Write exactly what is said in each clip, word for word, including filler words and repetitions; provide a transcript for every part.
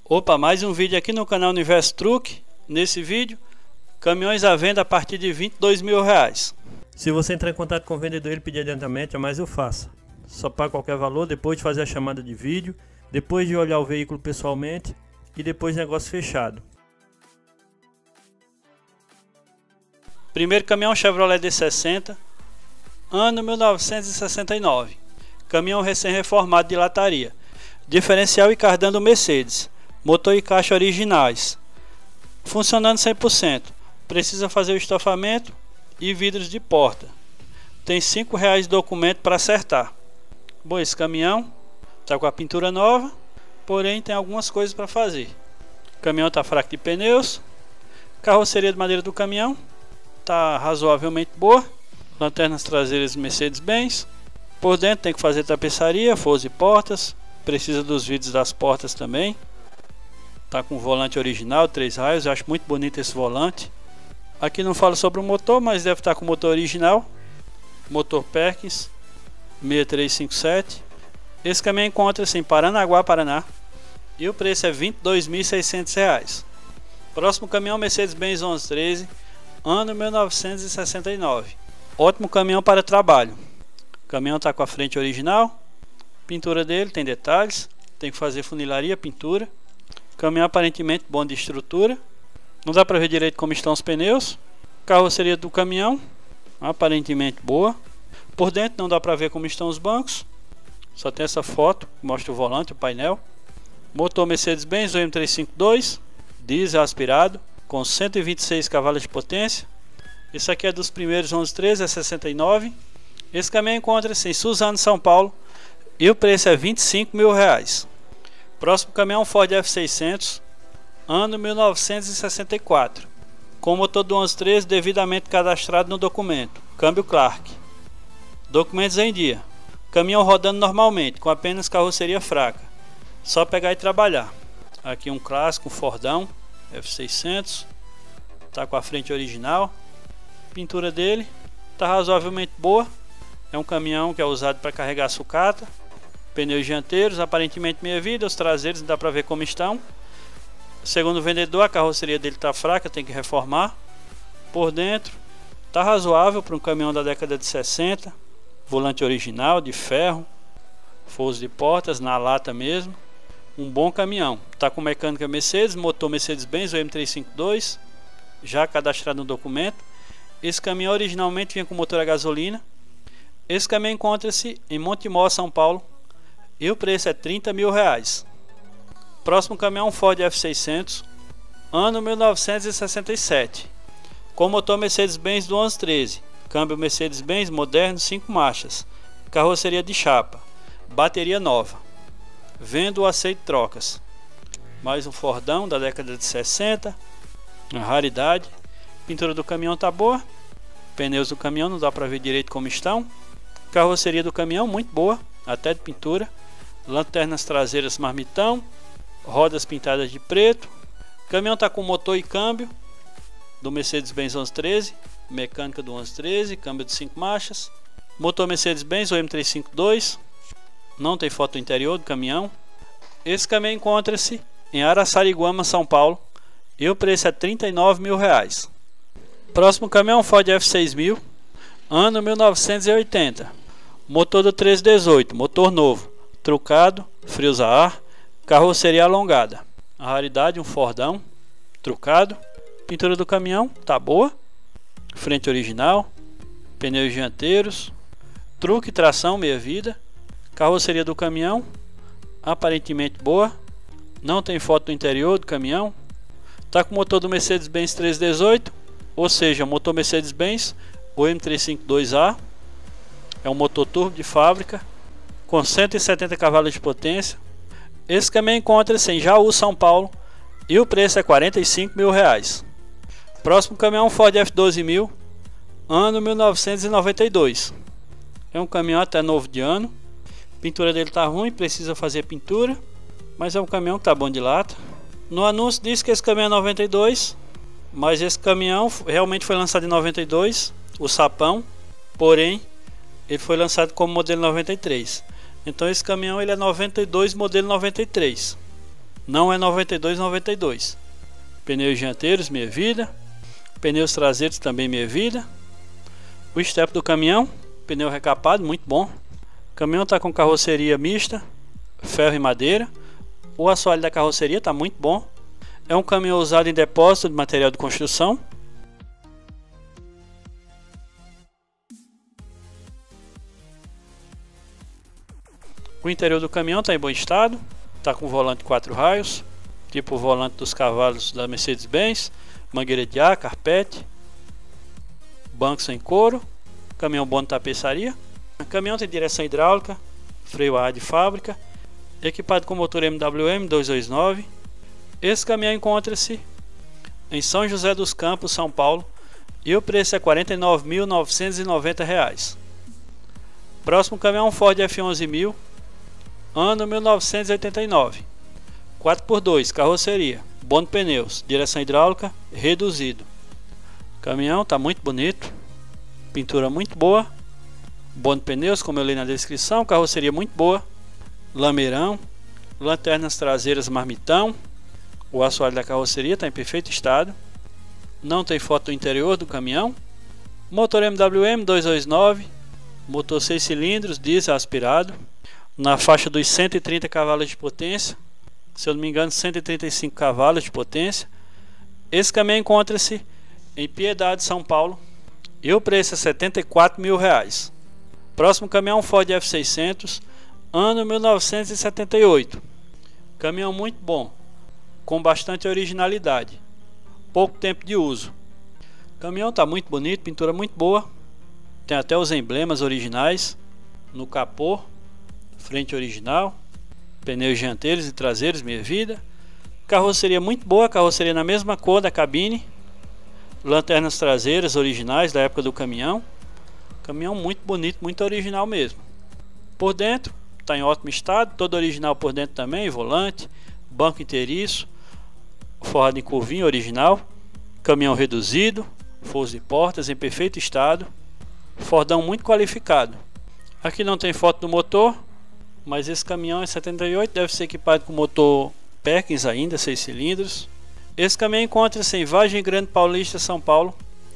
Opa, mais um vídeo aqui no canal Universo Truck. Nesse vídeo, caminhões à venda a partir de vinte e dois mil reais. Se você entrar em contato com o vendedor e ele pedir adiantamento, jamais eu faça. Só paga qualquer valor depois de fazer a chamada de vídeo, depois de olhar o veículo pessoalmente e depois de negócio fechado. Primeiro caminhão Chevrolet D sessenta, ano mil novecentos e sessenta e nove. Caminhão recém-reformado de lataria. Diferencial e cardan do Mercedes. Motor e caixa originais. Funcionando cem por cento. Precisa fazer o estofamento e vidros de porta. Tem cinco reais de documento para acertar. Bom, esse caminhão está com a pintura nova, porém tem algumas coisas para fazer. O caminhão está fraco de pneus. Carroceria de madeira do caminhão está razoavelmente boa. Lanternas traseiras Mercedes-Benz. Por dentro tem que fazer tapeçaria, forros e portas. Precisa dos vidros das portas também. Tá com volante original, três raios. Eu acho muito bonito esse volante. Aqui não falo sobre o motor, mas deve estar com o motor original. Motor Perkins seis três cinco sete. Esse caminhão encontra-se em Paranaguá, Paraná. E o preço é vinte e dois mil e seiscentos reais. Próximo caminhão Mercedes-Benz onze treze, ano mil novecentos e sessenta e nove. Ótimo caminhão para trabalho. O caminhão está com a frente original. Pintura dele tem detalhes. Tem que fazer funilaria, pintura. Caminhão aparentemente bom de estrutura. Não dá para ver direito como estão os pneus. Carroceria do caminhão aparentemente boa. Por dentro não dá para ver como estão os bancos. Só tem essa foto que mostra o volante, o painel. Motor Mercedes-Benz M trezentos e cinquenta e dois, diesel aspirado com cento e vinte e seis cavalos de potência. Esse aqui é dos primeiros onze treze, é sessenta e nove. Esse caminhão encontra-se em Suzano, São Paulo, e o preço é vinte e cinco mil reais. Próximo caminhão Ford F seiscentos, ano mil novecentos e sessenta e quatro, com motor do onze treze devidamente cadastrado no documento, câmbio Clark, documentos em dia, caminhão rodando normalmente, com apenas carroceria fraca, só pegar e trabalhar. Aqui um clássico, um Fordão F seiscentos, tá com a frente original, pintura dele tá razoavelmente boa. É um caminhão que é usado para carregar sucata. Pneus dianteiros aparentemente meia vida, os traseiros não dá para ver como estão. Segundo o vendedor, a carroceria dele está fraca, tem que reformar. Por dentro está razoável para um caminhão da década de sessenta. Volante original de ferro, forros de portas na lata mesmo. Um bom caminhão. Está com mecânica Mercedes, motor Mercedes-Benz M trezentos e cinquenta e dois, já cadastrado no documento. Esse caminhão originalmente vinha com motor a gasolina. Esse caminhão encontra-se em Montemor, São Paulo, e o preço é trinta mil reais. Próximo caminhão Ford F seiscentos, ano mil novecentos e sessenta e sete, com motor Mercedes-Benz do onze treze, câmbio Mercedes-Benz moderno cinco marchas, carroceria de chapa, bateria nova. Vendo o aceito trocas. Mais um Fordão da década de sessenta, uma raridade. Pintura do caminhão tá boa. Pneus do caminhão não dá para ver direito como estão. Carroceria do caminhão muito boa, até de pintura. Lanternas traseiras marmitão, rodas pintadas de preto. O caminhão está com motor e câmbio do Mercedes-Benz onze treze, mecânica do onze treze, câmbio de cinco marchas. Motor Mercedes-Benz M trezentos e cinquenta e dois, não tem foto do interior do caminhão. Esse caminhão encontra-se em Araçariguama, São Paulo, e o preço é trinta e nove mil reais. Próximo caminhão Ford F seis mil, ano mil novecentos e oitenta, motor do treze dezoito, motor novo, trucado, frios a ar, carroceria alongada. A raridade, um Fordão trucado. Pintura do caminhão tá boa, frente original, pneus dianteiros, truque tração meia vida. Carroceria do caminhão aparentemente boa, não tem foto do interior do caminhão. Tá com motor do Mercedes-Benz treze dezoito, ou seja, motor Mercedes-Benz o M trezentos e cinquenta e dois A. É um motor turbo de fábrica com cento e setenta cavalos de potência. Esse caminhão encontra-se em Jaú, São Paulo, e o preço é quarenta e cinco mil reais. Próximo caminhão Ford F doze mil, ano mil novecentos e noventa e dois. É um caminhão até novo de ano. Pintura dele tá ruim, precisa fazer pintura, mas é um caminhão que tá bom de lata. No anúncio diz que esse caminhão é noventa e dois, mas esse caminhão realmente foi lançado em noventa e dois, o sapão, porém ele foi lançado como modelo noventa e três. Então esse caminhão ele é noventa e dois modelo noventa e três. não é noventa e dois noventa e dois. Pneus dianteiros, meia vida. Pneus traseiros também meia vida. O step do caminhão, pneu recapado, muito bom. O caminhão está com carroceria mista, ferro e madeira. O assoalho da carroceria está muito bom. É um caminhão usado em depósito de material de construção. O interior do caminhão está em bom estado. Está com volante quatro raios, tipo o volante dos cavalos da Mercedes-Benz. Mangueira de ar, carpete. Bancos em couro. Caminhão bom de tapeçaria. O caminhão tem direção hidráulica, freio a ar de fábrica. Equipado com motor M W M duzentos e vinte e nove. Esse caminhão encontra-se em São José dos Campos, São Paulo, e o preço é quarenta e nove mil novecentos e noventa reais. Próximo caminhão, Ford F onze mil, ano mil novecentos e oitenta e nove. quatro por dois, carroceria, bom de pneus, direção hidráulica, reduzido. O caminhão está muito bonito, pintura muito boa, bom de pneus, como eu li na descrição, carroceria muito boa, lameirão, lanternas traseiras marmitão. O assoalho da carroceria está em perfeito estado. Não tem foto do interior do caminhão. Motor M W M duzentos e vinte e nove. Motor seis cilindros, diesel aspirado. Na faixa dos cento e trinta cavalos de potência. Se eu não me engano, cento e trinta e cinco cavalos de potência. Esse caminhão encontra-se em Piedade, São Paulo. E o preço é setenta e quatro mil reais. Próximo caminhão, Ford F seiscentos. Ano mil novecentos e setenta e oito. Caminhão muito bom, com bastante originalidade, pouco tempo de uso. O caminhão está muito bonito, pintura muito boa, tem até os emblemas originais no capô, frente original, pneus dianteiros e traseiros meia vida. Carroceria muito boa, carroceria na mesma cor da cabine, lanternas traseiras originais da época do caminhão. Caminhão muito bonito, muito original mesmo. Por dentro está em ótimo estado, todo original por dentro também, volante, banco inteiriço, forrado em curvinho original, caminhão reduzido, forros e portas em perfeito estado, Fordão muito qualificado. Aqui não tem foto do motor, mas esse caminhão é setenta e oito, deve ser equipado com motor Perkins ainda, seis cilindros. Esse caminhão encontra-se em Vargem Grande Paulista, São Paulo,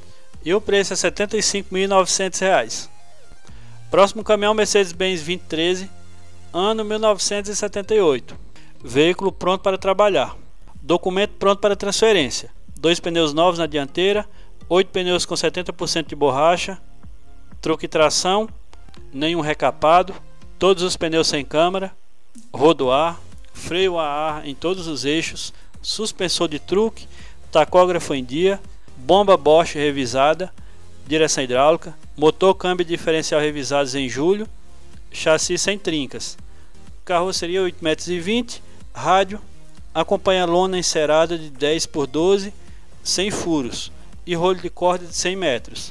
e o preço é setenta e cinco mil e novecentos reais. Próximo caminhão, Mercedes-Benz vinte treze, ano mil novecentos e setenta e oito. Veículo pronto para trabalhar. Documento pronto para transferência. Dois pneus novos na dianteira, oito pneus com setenta por cento de borracha, truque e tração, nenhum recapado, todos os pneus sem câmara, rodoar, freio a ar em todos os eixos, suspensor de truque, tacógrafo em dia, bomba Bosch revisada, direção hidráulica, motor câmbio diferencial revisados em julho, chassi sem trincas, carroceria oito metros e vinte, rádio, acompanha lona encerada de dez por doze, sem furos e rolo de corda de cem metros.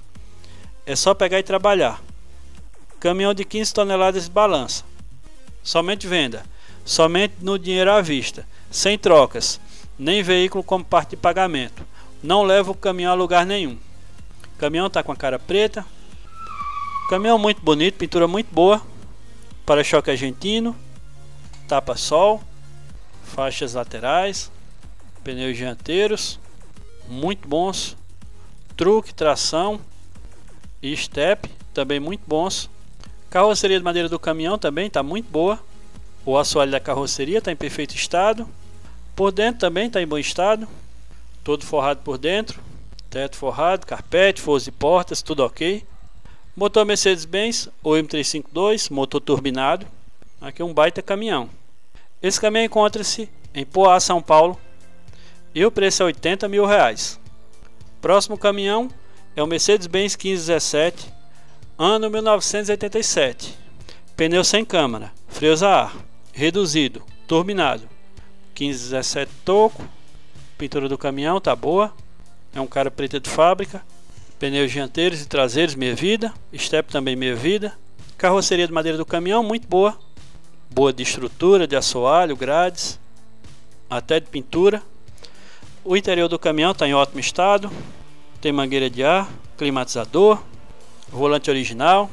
É só pegar e trabalhar. Caminhão de quinze toneladas de balança. Somente venda, somente no dinheiro à vista, sem trocas, nem veículo como parte de pagamento. Não leva o caminhão a lugar nenhum. O caminhão está com a cara preta. Caminhão muito bonito, pintura muito boa. Para-choque argentino, tapa-sol, faixas laterais, pneus dianteiros muito bons, truque, tração e step também muito bons. Carroceria de madeira do caminhão também está muito boa. O assoalho da carroceria está em perfeito estado. Por dentro também está em bom estado, todo forrado por dentro, teto forrado, carpete, forros e portas, tudo ok. Motor Mercedes-Benz, o M trezentos e cinquenta e dois, motor turbinado. Aqui é um baita caminhão. Esse caminhão encontra-se em Poá, São Paulo, e o preço é oitenta mil reais. Próximo caminhão é o Mercedes-Benz quinze dezessete, ano mil novecentos e oitenta e sete. Pneu sem câmara, freios a ar, reduzido, turbinado. quinze dezessete toco, pintura do caminhão tá boa, é um cara preta de fábrica, pneus dianteiros e traseiros meia vida, step também meia vida, carroceria de madeira do caminhão muito boa, boa de estrutura, de assoalho, grades, até de pintura. O interior do caminhão está em ótimo estado, tem mangueira de ar, climatizador, volante original.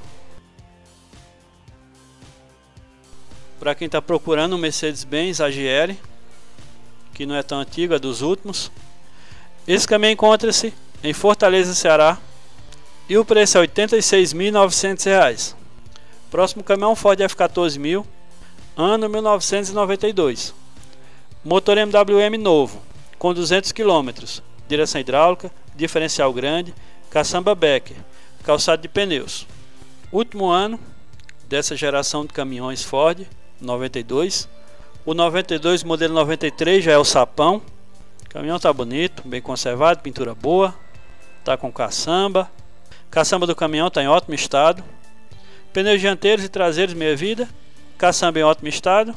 Para quem está procurando um Mercedes-Benz A G L que não é tão antigo, é dos últimos. Esse caminhão encontra-se em Fortaleza, Ceará, e o preço é oitenta e seis mil e novecentos reais. Próximo caminhão, Ford F quatorze mil, ano mil novecentos e noventa e dois. Motor M W M novo, com duzentos quilômetros, direção hidráulica, diferencial grande, caçamba Becker, calçado de pneus. Último ano dessa geração de caminhões Ford, noventa e dois. O noventa e dois modelo noventa e três já é o sapão. O caminhão tá bonito, bem conservado, pintura boa, tá com caçamba. Caçamba do caminhão tá em ótimo estado. Pneus dianteiros e traseiros meia vida, caçamba em ótimo estado.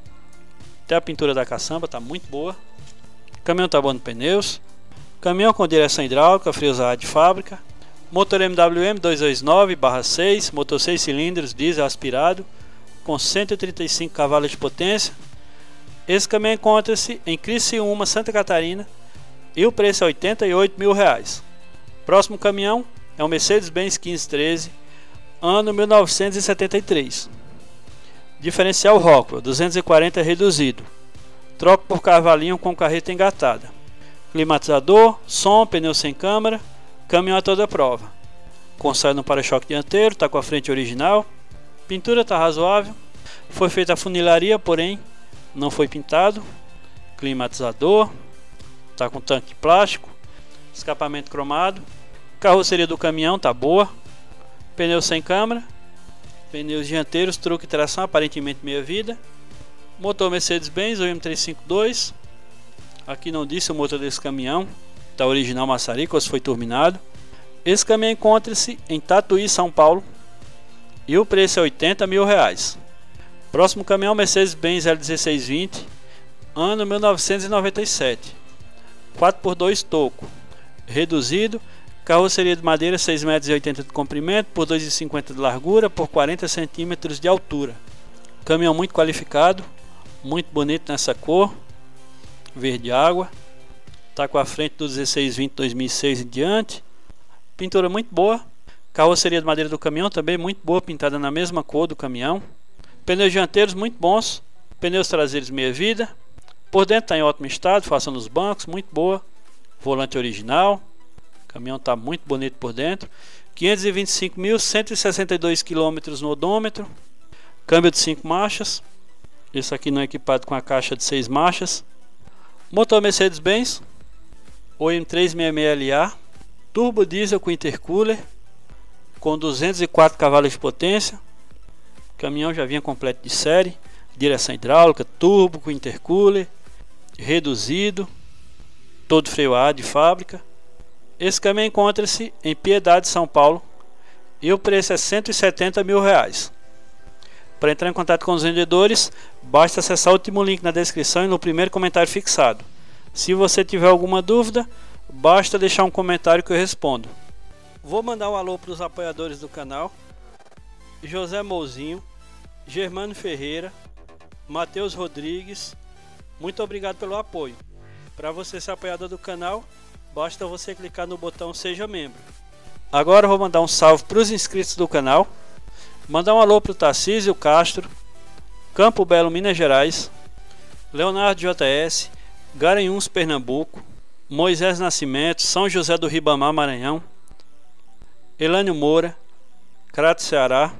Até a pintura da caçamba tá muito boa. O caminhão tá bom de pneus. Caminhão com direção hidráulica, freios a ar de fábrica. Motor M W M duzentos e vinte e nove barra seis, motor seis cilindros, diesel aspirado, com cento e trinta e cinco cavalos de potência. Esse caminhão encontra-se em Criciúma, Santa Catarina, e o preço é oitenta e oito mil reais. Próximo caminhão é um Mercedes-Benz quinze treze, ano mil novecentos e setenta e três. Diferencial Rockwell, duzentos e quarenta reduzido. Troca por cavalinho com carreta engatada. Climatizador, som, pneu sem câmara, caminhão a toda prova. Consaio no para-choque dianteiro, está com a frente original. Pintura está razoável. Foi feita a funilaria, porém não foi pintado. Climatizador, está com tanque de plástico. Escapamento cromado. Carroceria do caminhão está boa. Pneu sem câmara. Pneus dianteiros, truque e tração aparentemente meia vida. Motor Mercedes-Benz, o M trezentos e cinquenta e dois. Aqui não disse o motor desse caminhão. Está original maçarico, ou se foi turbinado. Esse caminhão encontra-se em Tatuí, São Paulo, e o preço é oitenta mil reais. Próximo caminhão, Mercedes-Benz L dezesseis vinte, ano mil novecentos e noventa e sete. quatro por dois toco, reduzido, carroceria de madeira seis metros e oitenta de comprimento, por dois metros e cinquenta de largura, por quarenta centímetros de altura. Caminhão muito qualificado, muito bonito nessa cor, verde água. Está com a frente do dezesseis vinte dois mil e seis em diante. Pintura muito boa. Carroceria de madeira do caminhão também muito boa, pintada na mesma cor do caminhão. Pneus dianteiros muito bons. Pneus traseiros meia vida. Por dentro está em ótimo estado, faça nos bancos, muito boa. Volante original. O caminhão está muito bonito por dentro. quinhentos e vinte e cinco mil cento e sessenta e dois quilômetros no odômetro. Câmbio de cinco marchas. Esse aqui não é equipado com a caixa de seis marchas. Motor Mercedes-Benz, o M trezentos e sessenta e seis L A, turbo diesel com intercooler, com duzentos e quatro cavalos de potência. O caminhão já vinha completo de série, direção hidráulica, turbo com intercooler, reduzido, todo freio a ar de fábrica. Esse caminhão encontra-se em Piedade, São Paulo, e o preço é cento e setenta mil reais. Para entrar em contato com os vendedores, basta acessar o último link na descrição e no primeiro comentário fixado. Se você tiver alguma dúvida, basta deixar um comentário que eu respondo. Vou mandar um alô para os apoiadores do canal: José Mouzinho, Germano Ferreira, Matheus Rodrigues. Muito obrigado pelo apoio. Para você ser apoiador do canal, basta você clicar no botão Seja Membro. Agora eu vou mandar um salve para os inscritos do canal. Mandar um alô para o Tarcísio Castro, Campo Belo, Minas Gerais, Leonardo J S, Garanhuns, Pernambuco, Moisés Nascimento, São José do Ribamar, Maranhão, Elânio Moura, Crato, Ceará,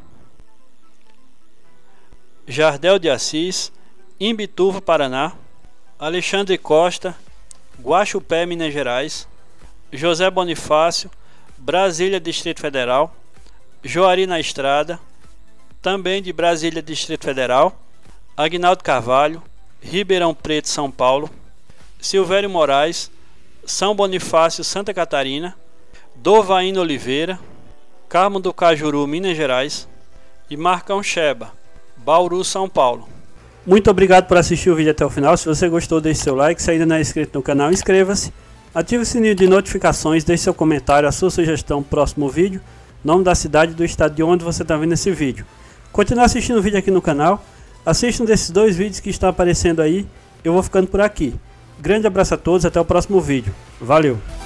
Jardel de Assis, Imbituva, Paraná, Alexandre Costa, Guaxupé, Minas Gerais, José Bonifácio, Brasília, Distrito Federal, Joari na Estrada, também de Brasília, Distrito Federal, Agnaldo Carvalho, Ribeirão Preto, São Paulo, Silvério Moraes, São Bonifácio, Santa Catarina, Dovaíno Oliveira, Carmo do Cajuru, Minas Gerais, e Marcão Sheba, Bauru, São Paulo. Muito obrigado por assistir o vídeo até o final. Se você gostou, deixe seu like. Se ainda não é inscrito no canal, inscreva-se. Ative o sininho de notificações, deixe seu comentário, a sua sugestão para o próximo vídeo, nome da cidade e do estado de onde você está vendo esse vídeo. Continue assistindo o vídeo aqui no canal. Assista um desses dois vídeos que estão aparecendo aí. Eu vou ficando por aqui. Grande abraço a todos, até o próximo vídeo. Valeu!